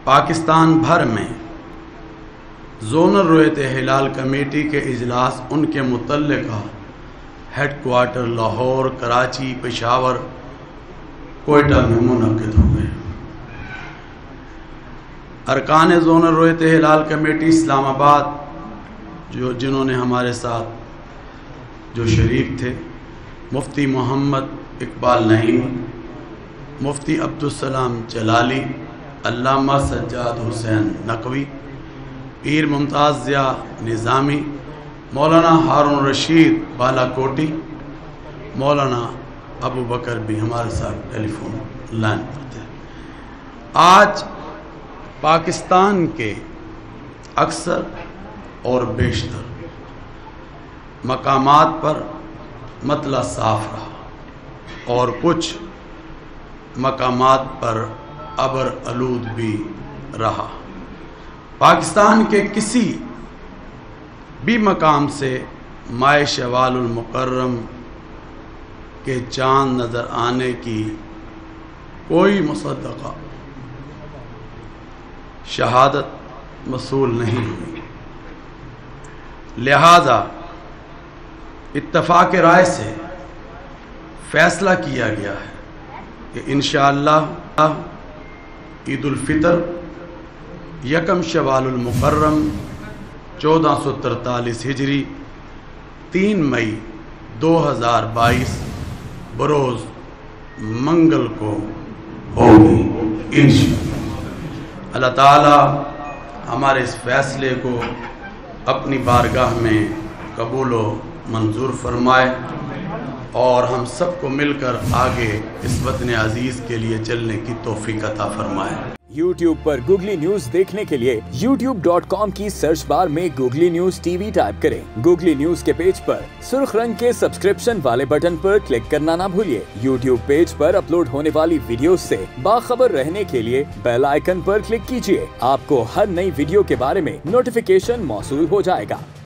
پاکستان بھر میں زونل رویت ہلال کمیٹی کے اجلاس ان کے متعلقہ ہیڈ کوارٹر لاہور، کراچی، پشاور، کوئٹہ میں منعقد ہوئے۔ ارکان زونل رویت ہلال کمیٹی اسلام آباد جنہوں نے ہمارے ساتھ جو شریک تھے، مفتی محمد اقبال نعیمی، مفتی عبدالسلام جلالی، علامہ سجاد حسین نقوی، پیر ممتاز ضیاء نظامی، مولانا ہارون رشید بالا کوٹی، مولانا ابو بکر بھی ہمارے ساتھ ٹیلی فون لائن پر تھے۔ آج پاکستان کے اکثر اور بیشتر مقامات پر مطلع صاف رہا اور کچھ مقامات پر ابر آلود بھی رہا۔ پاکستان کے کسی بھی مقام سے ماہ شوال المکرم کے چاند نظر آنے کی کوئی مصدقہ شہادت موصول نہیں ہوئی، لہذا اتفاق رائے سے فیصلہ کیا گیا ہے کہ انشاءاللہ عید الفطر یکم شوال المکرم 1443 ہجری 3 مئی 2022 بروز منگل کو ہوگی انشاءاللہ۔ اللہ تعالی ہمارے اس فیصلے کو اپنی بارگاہ میں قبول و منظور فرمائے اور ہم سب کو مل کر آگے اس وطن عزیز کے لیے چلنے کی توفیق عطا فرمائے۔ YouTube پر گوگلی نیوز دیکھنے کے لیے youtube.com کی سرچ بار میں گوگلی نیوز ٹی وی ٹائپ کریں۔ گوگلی نیوز کے پیج پر سرخ رنگ کے سبسکرپشن والے بٹن پر کلک کرنا نہ بھولیے۔ YouTube پیج پر اپلوڈ ہونے والی ویڈیوز سے باخبر رہنے کے لیے بیل آئیکن پر کلک کیجیے۔ آپ کو ہر نئی ویڈیو کے بارے میں نوٹیفیکیشن موصول ہو جائے گا۔